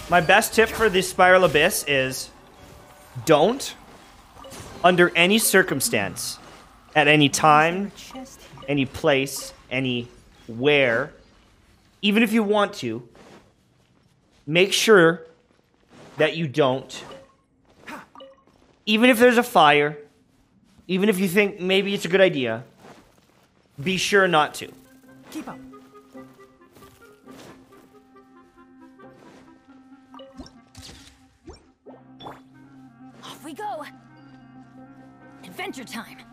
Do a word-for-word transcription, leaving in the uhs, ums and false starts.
My best tip for the Spiral Abyss is don't, under any circumstance, at any time, any place, anywhere, even if you want to, make sure that you don't. Even if there's a fire, even if you think maybe it's a good idea, be sure not to. Keep up. Off we go. Adventure time.